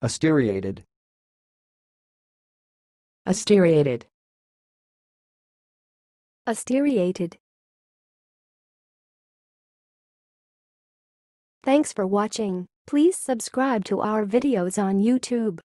asteriated, asteriated, asteriated. Thanks for watching. Please subscribe to our videos on YouTube.